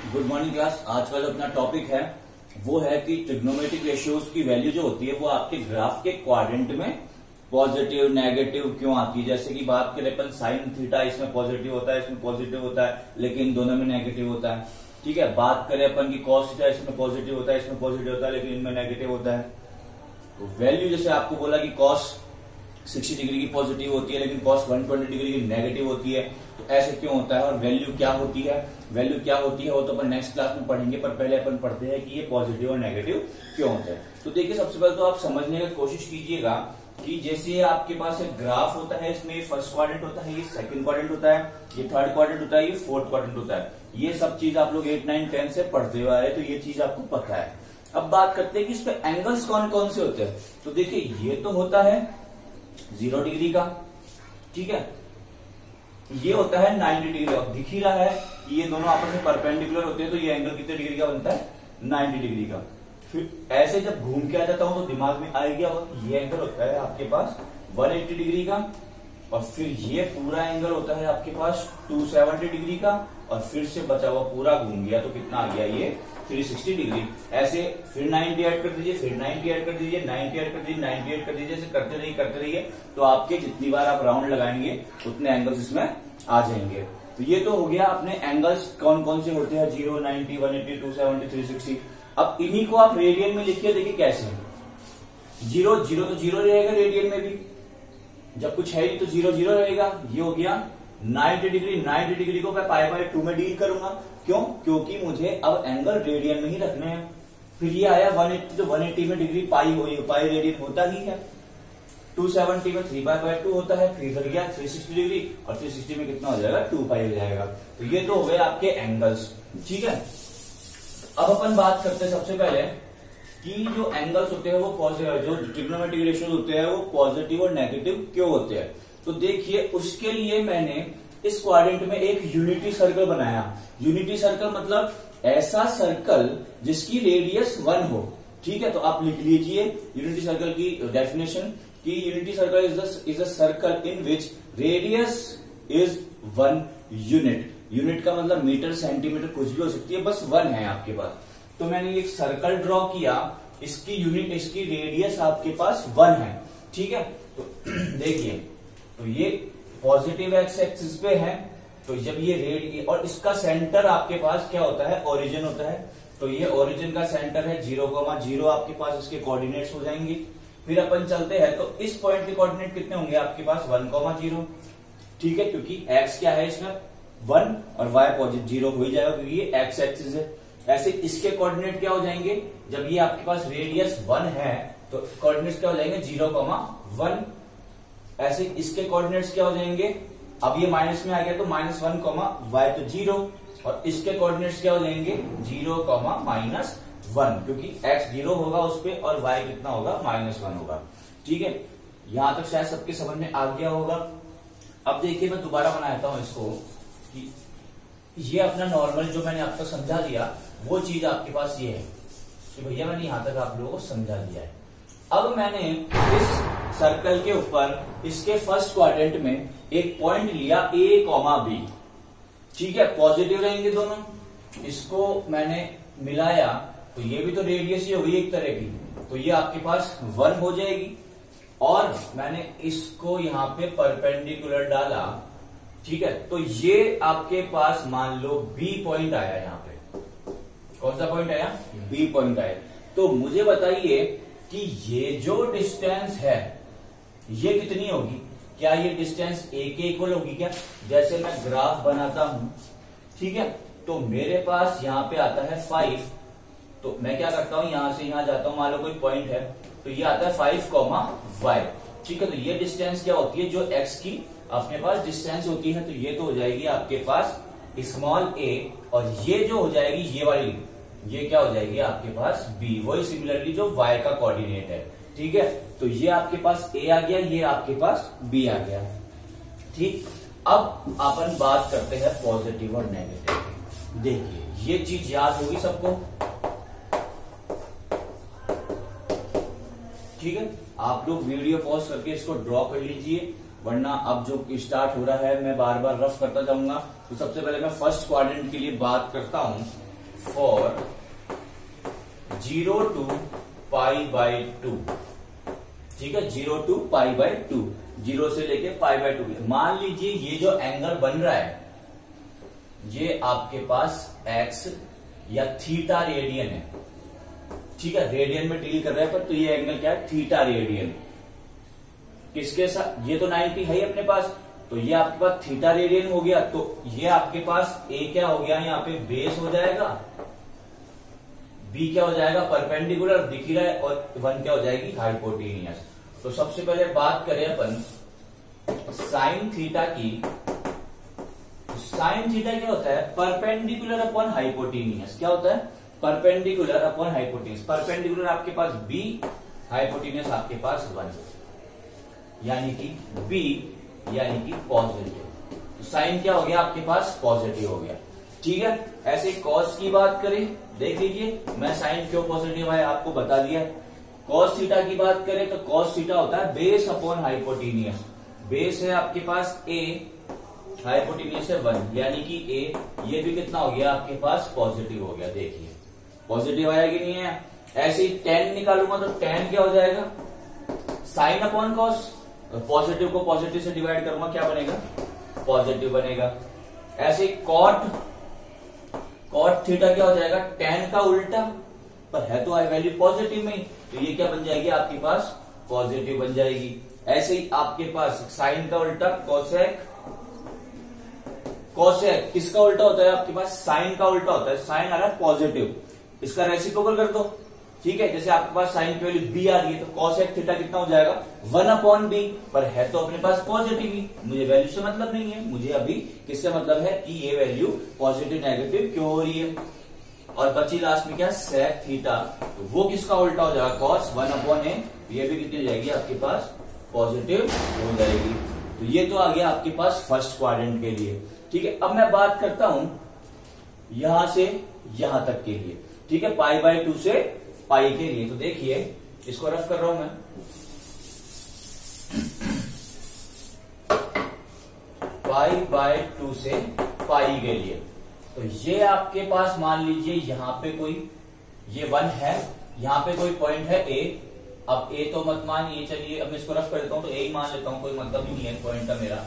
Good morning class. आज का जो अपना टॉपिक है वो है कि ट्रिग्नोमेट्रिक रेशियोज की वैल्यू जो होती है वो आपके ग्राफ के क्वाड्रेंट में पॉजिटिव नेगेटिव क्यों आती है। जैसे कि बात करें अपन साइन थीटा, इसमें पॉजिटिव होता है, इसमें पॉजिटिव होता है, लेकिन दोनों में नेगेटिव होता है। ठीक है, बात करें अपन की कॉस थीटा, इसमें पॉजिटिव होता है, इसमें पॉजिटिव होता है, लेकिन इनमें नेगेटिव होता है। तो वैल्यू जैसे आपको बोला कि कॉस 60 डिग्री की पॉजिटिव होती है लेकिन कॉस 120 डिग्री की नेगेटिव होती है, तो ऐसे क्यों होता है और वैल्यू क्या होती है। वैल्यू क्या होती है वो तो अपन नेक्स्ट क्लास में पढ़ेंगे, पर पहले अपन पढ़ते हैं कि ये पॉजिटिव और नेगेटिव क्यों होता है। तो देखिए, सबसे पहले तो आप समझने की कोशिश कीजिएगा कि जैसे आपके पास एक ग्राफ होता है, इसमें फर्स्ट क्वाड्रेंट होता है, ये सेकंड क्वाड्रेंट होता है, ये थर्ड क्वाड्रेंट होता है, ये फोर्थ क्वाड्रेंट होता है। ये सब चीज आप लोग 8, 9, 10 से पढ़ते हुए आ रहे, तो ये चीज आपको पता है। अब बात करते हैं कि इस पे एंगल्स कौन कौन से होते हैं। तो देखिए, ये तो होता है 0 डिग्री का, ठीक है, ये होता है 90 डिग्री। अब दिख ही रहा है कि ये दोनों आपस में परपेंडिकुलर होते हैं, तो ये एंगल कितने डिग्री का बनता है, 90 डिग्री का। फिर ऐसे जब घूम के आ जाता हूं तो दिमाग में आएगा ये एंगल होता है आपके पास 180 डिग्री का, और फिर ये पूरा एंगल होता है आपके पास 270 डिग्री का, और फिर से बचा हुआ पूरा घूम गया तो कितना आ गया, ये 360 डिग्री। ऐसे फिर 90 ऐड कर दीजिए, फिर 90 ऐड कर दीजिए, 90 ऐड कर दीजिए, 90 ऐड कर दीजिए, ऐसे करते रहिए, तो आपके जितनी बार आप राउंड लगाएंगे उतने एंगल्स इसमें आ जाएंगे। तो ये तो हो गया अपने एंगल्स कौन कौन से होते हैं, 0, 90, 180, 270, 360। अब इन्हीं को आप रेडियन में लिखिए, देखिए कैसे। 0 तो 0 रहेगा रेडियन में भी, जब कुछ है तो 0 0 रहेगा। ये हो गया 90 डिग्री। 90 डिग्री को मैं π/2 में डील करूंगा, क्यों, क्योंकि मुझे अब एंगल रेडियन में ही रखने हैं। फिर ये आया 180, तो 180 में डिग्री पाई रेडियन होता ही है। 270 में 3π/2 होता है। फिर इधर गया 360 डिग्री, और 360 में कितना हो जाएगा, 2π हो जाएगा। तो ये तो हो गए आपके एंगल्स, ठीक है। अब अपन बात करते हैं सबसे पहले कि जो एंगल्स होते हैं वो जो ट्रिग्नोमेट्रिक रेशियोज होते हैं वो पॉजिटिव और नेगेटिव क्यों होते हैं। तो देखिए, उसके लिए मैंने इस क्वाड्रेंट में एक यूनिटी सर्कल बनाया। यूनिटी सर्कल मतलब ऐसा सर्कल जिसकी रेडियस 1 हो, ठीक है। तो आप लिख लीजिए यूनिटी सर्कल की डेफिनेशन कि unity circle is a circle in which radius is 1 unit. Unit का मतलब मीटर, सेंटीमीटर, कुछ भी हो सकती है, बस 1 है आपके पास। तो मैंने एक सर्कल ड्रॉ किया, इसकी यूनिट, इसकी रेडियस आपके पास 1 है, ठीक है। तो देखिए, तो ये पॉजिटिव एक्स एक्सिस पे है, तो जब ये रेडियस, और इसका सेंटर आपके पास क्या होता है, ओरिजिन होता है। तो ये ओरिजिन का सेंटर है 0,0, आपके पास इसके कोऑर्डिनेट्स हो जाएंगे। फिर अपन चलते हैं, तो इस पॉइंट के कोऑर्डिनेट कितने होंगे आपके पास, 1,0, ठीक है, क्योंकि एक्स क्या है इसमें 1 और वाई पॉजिटिव 0 हो ही जाएगा क्योंकि ये एक्स एक्सिस है। ऐसे इसके कोऑर्डिनेट क्या हो जाएंगे, जब ये आपके पास रेडियस 1 है तो कोऑर्डिनेट्स क्या हो जाएंगे, 0,1। ऐसे इसके कोऑर्डिनेट्स क्या हो जाएंगे, अब ये माइनस में आ गया तो -1, वाई तो 0, और इसके कोऑर्डिनेट्स क्या हो जाएंगे 0,-1, क्योंकि x 0 होगा उस पे और y कितना होगा, -1 होगा, ठीक है। यहां तक शायद सबके समझ में आ गया होगा। अब देखिए, मैं दोबारा बनाता हूं इसको कि ये अपना नॉर्मल जो मैंने आपको समझा दिया वो चीज आपके पास ये है कि भैया मैंने यहां तक आप लोगों को समझा दिया है। अब मैंने इस सर्कल के ऊपर इसके फर्स्ट क्वाड्रेंट में एक पॉइंट लिया A, B, ठीक है, पॉजिटिव रहेंगे दोनों। इसको मैंने मिलाया तो ये भी तो रेडियस ही होगी एक तरह की, तो ये आपके पास 1 हो जाएगी। और मैंने इसको यहां पे परपेंडिकुलर डाला, ठीक है, तो ये आपके पास मान लो B पॉइंट आया। यहां पे कौन सा पॉइंट आया, B पॉइंट आया। तो मुझे बताइए कि ये जो डिस्टेंस है ये कितनी होगी, क्या ये डिस्टेंस A के इक्वल होगी क्या। जैसे मैं ग्राफ बनाता हूं, ठीक है, तो मेरे पास यहां पे आता है 5, तो मैं क्या करता हूं, यहां से यहां जाता हूं, मान लो कोई पॉइंट है, तो ये आता है 5, ठीक है। तो ये डिस्टेंस क्या होती है, जो x की अपने पास डिस्टेंस होती है, तो ये तो हो जाएगी आपके पास स्मॉल a, और ये जो हो जाएगी ये वाली, ये क्या हो जाएगी आपके पास b, वही सिमिलरली जो y का कोऑर्डिनेट है, ठीक है। तो ये आपके पास a आ गया, ये आपके पास b आ गया, ठीक। अब अपन बात करते हैं पॉजिटिव और नेगेटिव। देखिए, ये चीज याद होगी सबको, ठीक है। आप लोग वीडियो पॉज करके इसको ड्रॉ कर लीजिए, वरना अब जो स्टार्ट हो रहा है मैं बार बार रफ करता जाऊंगा। तो सबसे पहले मैं फर्स्ट क्वाड्रेंट के लिए बात करता हूं फॉर 0 to π/2। ठीक है, 0 to π/2, 0 से लेके π/2। मान लीजिए ये जो एंगल बन रहा है ये आपके पास x या थीटा रेडियन है। ठीक है, रेडियन में डील कर रहा है, पर तो ये एंगल क्या है, थीटा रेडियन। किसके साथ, ये तो 90 है ही अपने पास, तो ये आपके पास थीटा रेडियन हो गया। तो ये आपके पास a क्या हो गया, यहाँ पे बेस हो जाएगा, b क्या हो जाएगा, परपेंडिकुलर दिख ही रहा है, और 1 क्या हो जाएगी, हाइपोटेनियस। तो सबसे पहले बात करें अपन साइन थीटा की। साइन थीटा क्या होता है, परपेंडिकुलर अपॉन हाइपोटेनियस। क्या होता है, परपेंडिकुलर अपॉन हाइपोटेनियस। परपेंडिकुलर आपके पास b, हाइपोटेनियस आपके पास 1, यानी कि b यानी कि पॉजिटिव। तो साइन क्या हो गया आपके पास, पॉजिटिव हो गया। ठीक है, ऐसे कॉस की बात करें, देख लीजिए मैं साइन क्यों पॉजिटिव है आपको बता दिया। कॉस थीटा की बात करें तो कॉस थीटा होता है बेस अपॉन हाइपोटेनियस। बेस है आपके पास a, हाइपोटेनियस है 1, यानी कि a, ये भी कितना हो गया आपके पास, पॉजिटिव हो गया। देखिए पॉजिटिव आया कि नहीं है। ऐसे ही tan निकालूंगा तो tan क्या हो जाएगा, साइन अपॉन कॉस। पॉजिटिव को पॉजिटिव से डिवाइड करूंगा, क्या बनेगा, पॉजिटिव बनेगा। ऐसे ही कॉट थीटा क्या हो जाएगा, tan का उल्टा, पर है तो आई वैल्यू पॉजिटिव में ही, तो ये क्या बन जाएगी आपके पास, पॉजिटिव बन जाएगी। ऐसे ही आपके पास साइन का उल्टा कोसेक। कोसेक किसका उल्टा होता है आपके पास, साइन का उल्टा होता है। साइन आ रहा है पॉजिटिव, इसका रेसिप्रोकल कर दो। ठीक है, जैसे आपके पास साइन की वैल्यू b आ रही है तो कोसेक थीटा कितना हो जाएगा, 1/b, पर है तो अपने पास पॉजिटिव ही। मुझे वैल्यू से मतलब नहीं है, मुझे अभी किससे मतलब है कि ये वैल्यू पॉजिटिव नेगेटिव क्यों हो रही है। और बची लास्ट में क्या, सेक थीटा, तो वो किसका उल्टा हो जाएगा, कॉस 1/a। ये भी कितनी हो जाएगी आपके पास, पॉजिटिव हो जाएगी। तो ये तो आ गया आपके पास फर्स्ट क्वाड्रेंट के लिए। ठीक है, अब मैं बात करता हूं यहां से यहां तक के लिए। ठीक है, π/2 से पाई के लिए। तो देखिए इसको रफ कर रहा हूं मैं, π/2 से पाई के लिए। तो ये आपके पास मान लीजिए यहां पे कोई, ये 1 है, यहां पे कोई पॉइंट है a। अब a तो मत मानिए, चलिए अब मैं इसको रफ कर देता हूं, तो a ही मान लेता हूं, कोई मतलब ही नहीं है पॉइंट का मेरा।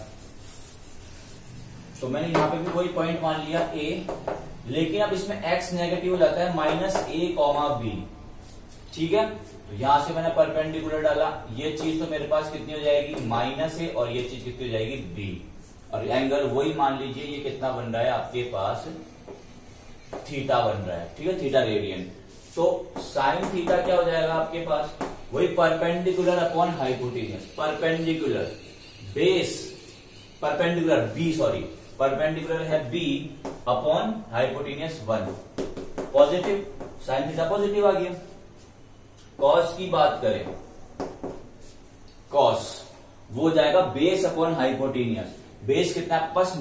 तो मैंने यहां पे भी कोई पॉइंट मान लिया a, लेकिन अब इसमें x नेगेटिव हो जाता है -a, b। ठीक है, तो यहां से मैंने परपेंडिकुलर डाला, ये चीज तो मेरे पास कितनी हो जाएगी, -a, और ये चीज कितनी हो जाएगी, b। और एंगल वही मान लीजिए ये कितना बन रहा है आपके पास, थीटा बन रहा है। ठीक है, थीटा रेडियन। तो साइन थीटा क्या हो जाएगा आपके पास, वही perpendicular upon hypotenuse. Perpendicular base, perpendicular b, sorry perpendicular है b upon hypotenuse 1, positive. Sine theta positive आ गया। कॉस की बात करें, कॉस वो जाएगा बेस अपॉन हाइपोटेनियस। बेस कितना आपके पास,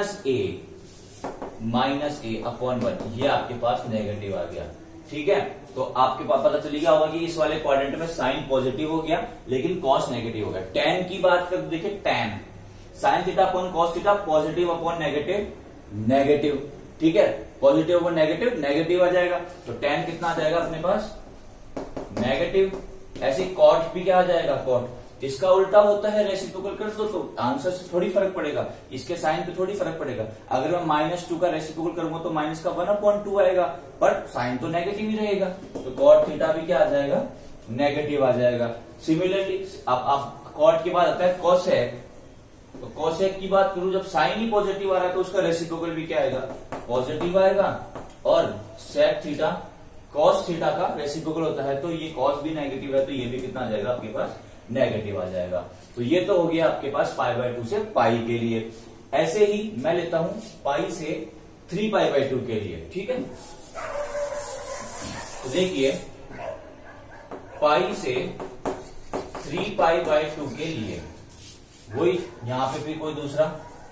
-a अपॉन 1, ये आपके पास नेगेटिव आ गया। ठीक है, तो आपके पास पता चली गया होगा कि इस वाले क्वाड्रेंट में साइन पॉजिटिव हो गया लेकिन कॉस नेगेटिव हो गया। टैन की बात कर देखिए, tan sine theta upon cos theta, positive upon negative, negative. ठीक है, पॉजिटिव अपॉन नेगेटिव, नेगेटिव आ जाएगा। तो टैन कितना आ जाएगा अपने पास, नेगेटिव। ऐसे कॉट भी क्या आ जाएगा, कॉट इसका उल्टा होता है, रेसिप्रोकल कर दो तो आंसर से थोड़ी फर्क पड़ेगा, इसके साइन पे थोड़ी फर्क पड़ेगा। अगर मैं -2 का रेसिप्रोकल करूंगा तो माइनस का 1/2 आएगा, पर साइन तो नेगेटिव ही रहेगा। तो कॉट थीटा भी क्या आ जाएगा, नेगेटिव आ जाएगा। सिमिलरली अब कॉट के बाद आता है कॉसेक। तो कॉसेक की बात करूं, जब साइन ही पॉजिटिव आ रहा है तो उसका रेसिप्रोकल भी क्या आएगा, पॉजिटिव आएगा। और सेक थीटा, कॉस थीटा का रेसिप्रोकल होता है, तो ये कॉस भी नेगेटिव है, तो ये भी कितना आ जाएगा आपके पास, नेगेटिव आ जाएगा। तो ये तो हो गया आपके पास π/2 से पाई के लिए। ऐसे ही मैं लेता हूं पाई से 3π/2 के लिए। ठीक है, तो देखिए पाई से 3π/2 के लिए वही यहां पे भी कोई दूसरा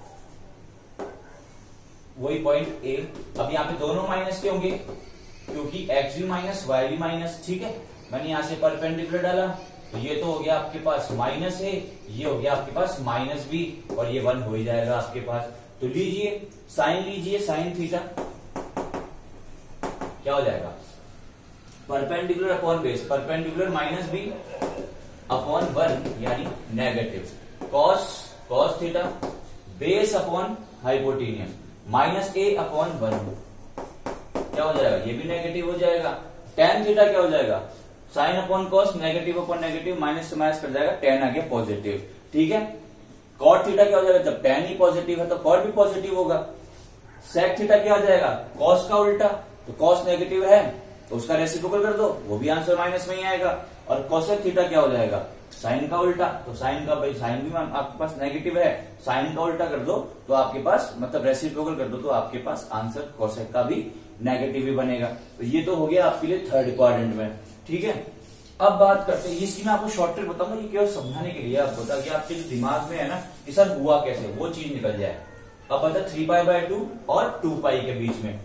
वही पॉइंट ए। अब यहां पे दोनों माइनस के होंगे क्योंकि x भी माइनस y भी माइनस। ठीक है, मैंने यहां से परपेंडिकुलर डाला, तो ये तो हो गया आपके पास माइनस है, ये हो गया आपके पास -b, और ये 1 हो ही जाएगा आपके पास। तो लीजिए साइन, लीजिए साइन थीटा, क्या हो जाएगा, perpendicular upon base, perpendicular minus B upon 1 यानी negative cos theta base upon hypotenuse minus A upon 1 क्या हो जाएगा, ये भी नेगेटिव हो जाएगा। टेन थीटा क्या हो जाएगा, sine upon cos negative upon negative minus से माइनस कर जाएगा, टेन आ गया पॉजिटिव। ठीक है, कॉट थीटा क्या हो जाएगा, जब टेन ही पॉजिटिव है तो कॉट भी पॉजिटिव होगा। सेक थीटा क्या हो जाएगा, कॉस का उल्टा, तो कॉस नेगेटिव है तो उसका रेसिप्रोकल कर दो, वो भी आंसर माइनस में ही आएगा। और कोसेक थीटा क्या हो जाएगा, साइन का उल्टा, तो साइन का भाई साइन भी आपके पास नेगेटिव है, साइन का उल्टा कर दो तो आपके पास मतलब रेसिप्रोकल कर दो तो आपके पास आंसर कोसेक का भी नेगेटिव ही बनेगा। तो ये तो हो गया आपके लिए थर्ड क्वाड्रेंट में। ठीक है, अब बात करते हैं, इसकी मैं आपको शॉर्टकट बताऊंगा, ये केवल समझाने के लिए आपको, ताकि आपके जो दिमाग में है ना कि सर हुआ कैसे, वो चीज निकल जाए। अब बता 3π/2 और 2π के बीच में,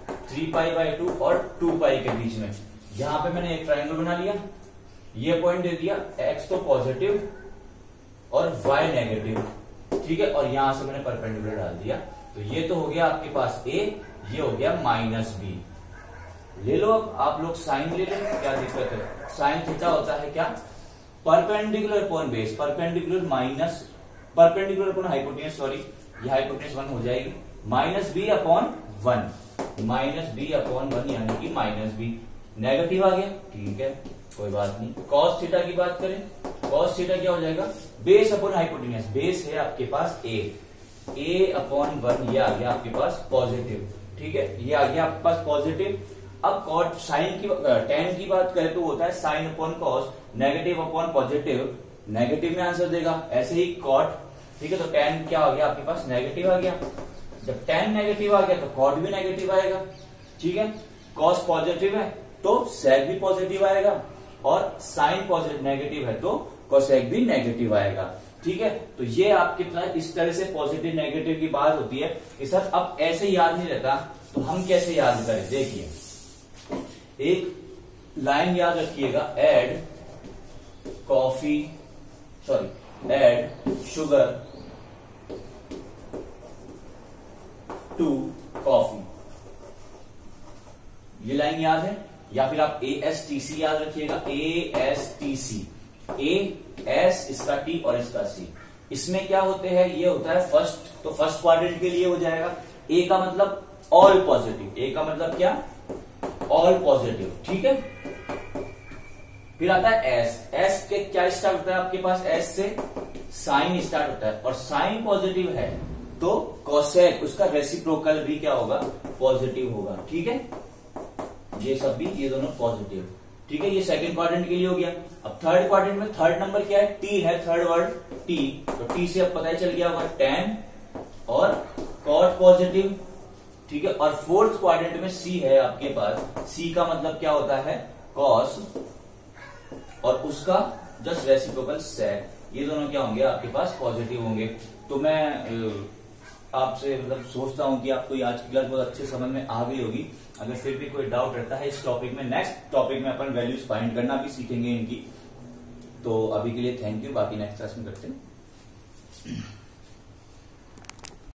3π/2 और 2π के बीच में यहां पे मैंने एक ट्रायंगल बना लिया, ये पॉइंट दे दिया, x तो पॉजिटिव और y नेगेटिव। ठीक है, और यहां से मैंने परपेंडिकुलर डाल दिया, तो ये तो हो गया आपके पास a, ये हो गया -b। ले लो अब आप लोग साइन ले लो, क्या दिक्कत है, साइन थीटा होता है क्या, perpendicular upon base, perpendicular minus perpendicular upon hypotenuse, sorry ये हाइपोटेन्यूज 1 हो जाएगी, -b अपॉन 1, -b अपॉन 1 यानी कि -b नेगेटिव आ गया। ठीक है, कोई बात नहीं। कॉस थीटा की बात करें, कॉस थीटा क्या हो जाएगा, बेस अपॉन हाइपोटेन्यूज, बेस है आपके पास a अपॉन 1, ये आ गया आपके पास पॉजिटिव। ठीक है, ये आ गया आपके पास पॉजिटिव। अब कॉट साइन की टेन की बात करें तो होता है sine upon cos, negative upon positive, negative में आंसर देगा। ऐसे ही कॉट, ठीक है, तो टेन क्या आ गया आपके पास, नेगेटिव आ गया। जब टेन नेगेटिव आ गया तो कॉट भी नेगेटिव आएगा। ठीक है, कॉस पॉजिटिव है तो सेक भी पॉजिटिव आएगा, और साइन पॉजिटिव नेगेटिव है तो कोसेक भी नेगेटिव आएगा। ठीक है, तो ये आपके पास इस तरह से पॉजिटिव नेगेटिव की बात होती है कि सर अब ऐसे याद नहीं रहता तो हम कैसे याद करें। देखिए, एक लाइन याद रखिएगा, ऐड शुगर टू कॉफी, ये लाइन याद है, या फिर आप ASTC याद रखिएगा, ASTC, एस इसका टी और इसका सी। इसमें क्या होते हैं, ये होता है फर्स्ट, तो फर्स्ट क्वाड्रेंट के लिए हो जाएगा ए का मतलब ऑल पॉजिटिव, ए का मतलब क्या, ऑल पॉजिटिव। ठीक है, फिर आता है एस के क्या स्टार्ट होता है आपके पास, एस से साइन स्टार्ट होता है, और साइन पॉजिटिव है तो कोसेक उसका रेसिप्रोकल भी क्या होगा, पॉजिटिव होगा। ठीक है, ये सब भी, ये दोनों पॉजिटिव। ठीक है, ये सेकंड क्वाड्रेंट के लिए हो गया। अब थर्ड क्वाड्रेंट में थर्ड नंबर क्या है, टी है, थर्ड वर्ड टी, तो टी से अब पता चल गया होगा टेन और कॉट पॉजिटिव। ठीक है, और फोर्थ क्वाड्रेंट में सी है आपके पास, सी का मतलब क्या होता है, कॉस, और उसका जस्ट रेसिप्रोकल सेक, ये दोनों क्या होंगे आपके पास, पॉजिटिव होंगे। तो मैं आपसे मतलब सोचता हूं कि आपको आज की क्लास बहुत अच्छे समझ में आ गई होगी। अगर फिर भी कोई डाउट रहता है इस टॉपिक में, नेक्स्ट टॉपिक में अपन वैल्यूज फाइंड करना भी सीखेंगे इनकी। तो अभी के लिए थैंक यू, बाकी नेक्स्ट क्लास में करते हैं।